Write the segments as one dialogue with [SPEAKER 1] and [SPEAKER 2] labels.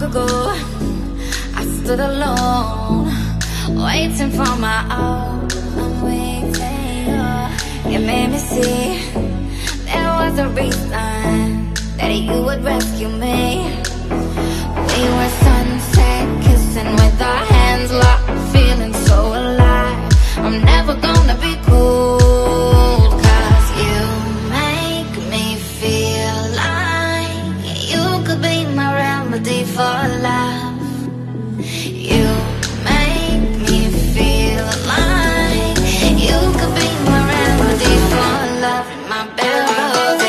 [SPEAKER 1] ago, I stood alone, waiting for my own. I'm waiting, you made me see there was a reason that you would rescue me. We were sunset kissing with our hands locked, feeling so alive. I'm never gonna be cool, 'cause you make me feel like you could be my remedy for love. You make me feel like you could be my remedy for love, my baby.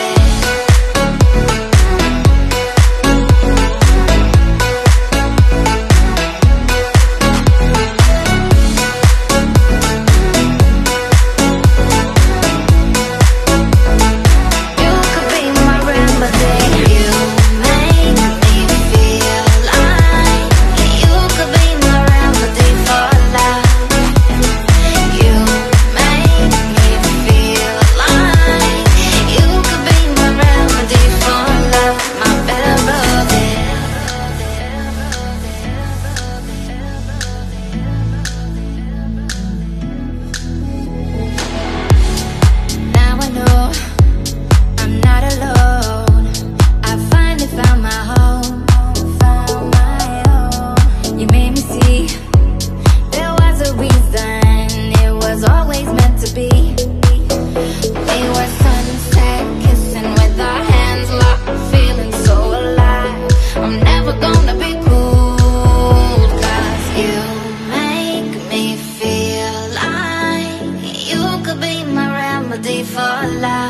[SPEAKER 1] For life.